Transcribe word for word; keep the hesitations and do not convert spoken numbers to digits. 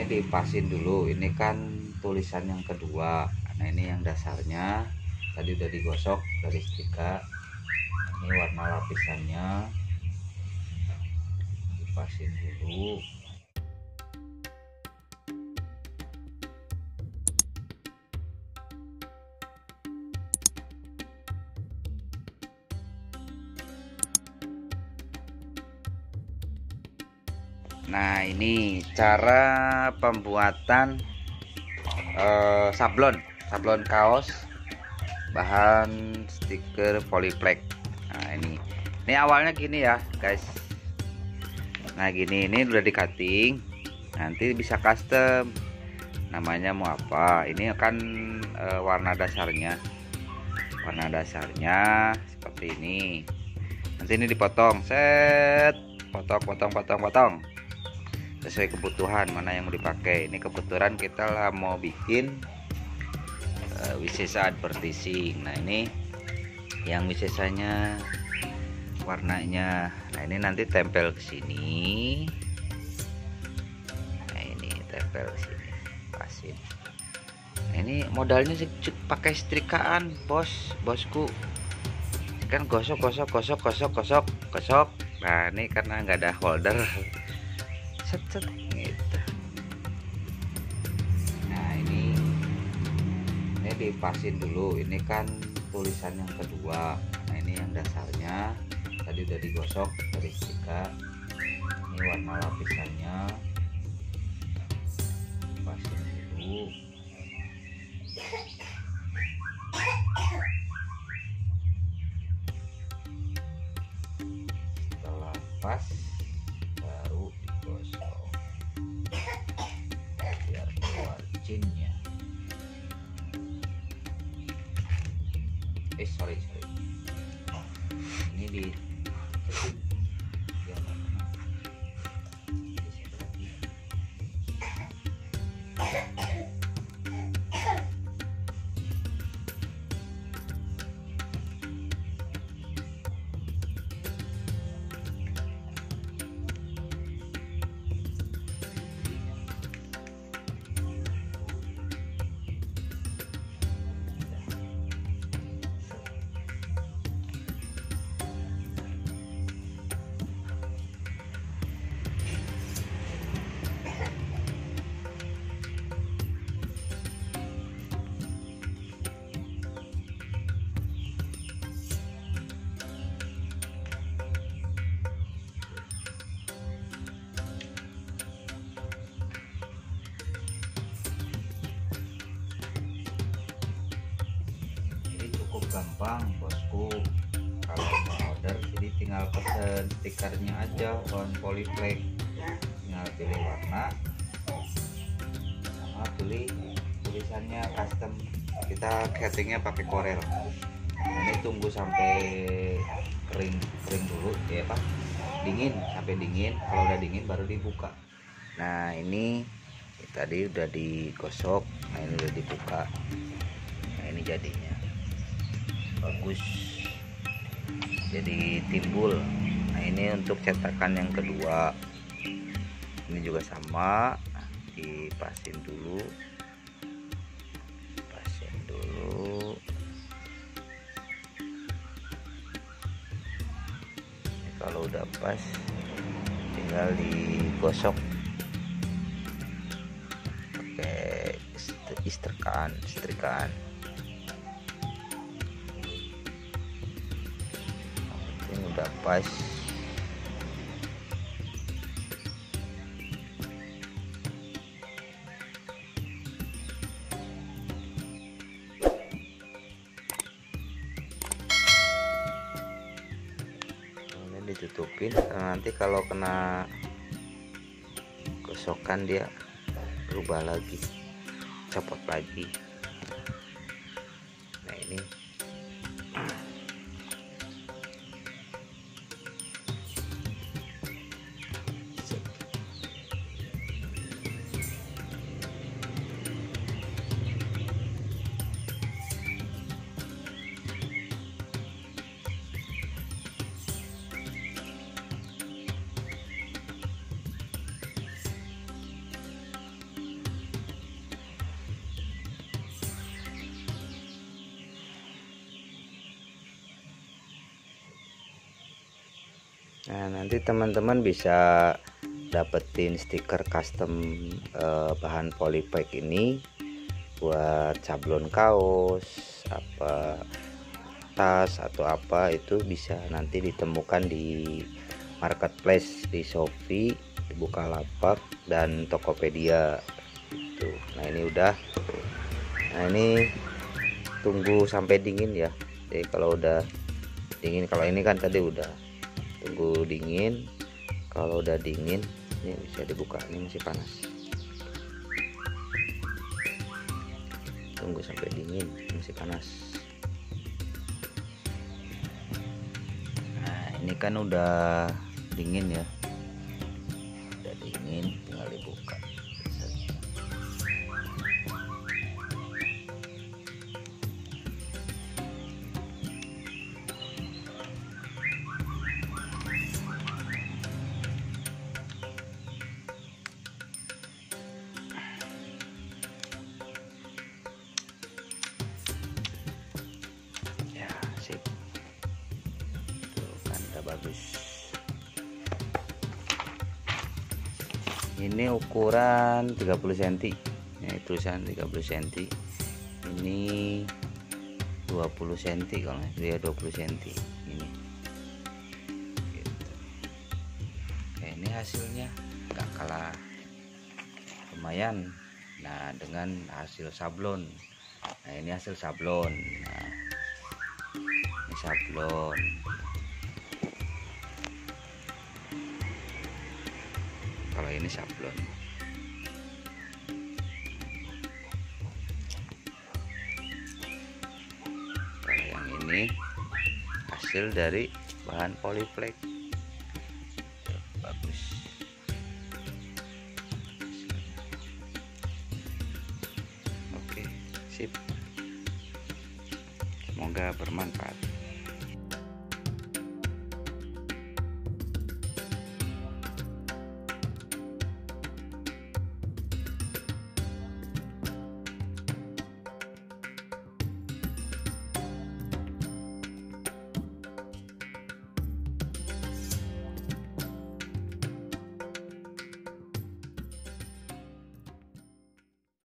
ini dipasin dulu. Ini kan tulisan yang kedua. Nah ini yang dasarnya tadi udah digosok dari setrika. Ini warna lapisannya dipasin dulu. Nah ini cara pembuatan eh, sablon sablon kaos bahan stiker polyplek. Nah ini ini awalnya gini ya guys. Nah gini, ini udah di cutting, nanti bisa custom namanya mau apa. Ini akan eh, warna dasarnya warna dasarnya seperti ini. Nanti ini dipotong, set, potong potong potong potong sesuai kebutuhan mana yang mau dipakai. Ini kebetulan kita lah mau bikin uh, wisesa advertising. Nah ini yang wisesanya warnanya. Nah ini nanti tempel ke sini. Nah ini tempel ke sini, pasin. Nah ini modalnya sih pakai setrikaan bos bosku. Kan gosok gosok gosok gosok gosok gosok. Nah ini karena nggak ada holder. Set, set, gitu. Nah ini ini dipasin dulu. Ini kan tulisan yang kedua. Nah ini yang dasarnya tadi udah digosok dari setrika. Ini warna lapisannya dipasin dulu. Setelah pas baru digosok biar keluar cinnya. Eh sorry sorry ini di biar nggak kena. Gampang bosku kalau mau order, jadi tinggal pesen stikernya aja bahan polyplek, tinggal pilih warna sama pilih tulisannya custom. Kita casingnya pakai Corel. Nah, ini tunggu sampai kering kering dulu ya pak, dingin sampai dingin. Kalau udah dingin baru dibuka. Nah ini tadi udah digosok. Nah ini udah dibuka. Nah ini jadinya bagus, jadi timbul. Nah ini untuk cetakan yang kedua, ini juga sama, dipasin dulu pasin dulu. Ini kalau udah pas tinggal digosok pakai istrikaan istrikaan. Udah pas. Ini ditutupin, nanti kalau kena gosokan dia berubah lagi, copot lagi. Nah ini Nah, nanti teman-teman bisa dapetin stiker custom eh, bahan polypack ini buat sablon kaos, apa tas atau apa, itu bisa nanti ditemukan di marketplace, di Shopee, di Bukalapak dan Tokopedia itu. Nah ini udah, nah ini tunggu sampai dingin ya. Jadi kalau udah dingin, kalau ini kan tadi udah, tunggu dingin. Kalau udah dingin ini bisa dibuka, ini masih panas, tunggu sampai dingin, masih panas. Nah ini kan udah dingin ya, udah dingin, tinggal dibuka. Sip, tuh kan udah bagus. Ini ukuran tiga puluh sentimeter ya, tulisan tiga puluh sentimeter, ini dua puluh sentimeter, kalau dia dua puluh sentimeter ini gitu. Oke, ini hasilnya nggak kalah lumayan. Nah dengan hasil sablon, nah ini hasil sablon. Nah ini sablon, kalau ini sablon. Kalau yang ini hasil dari bahan polyplek, bagus. Oke, sip, semoga bermanfaat.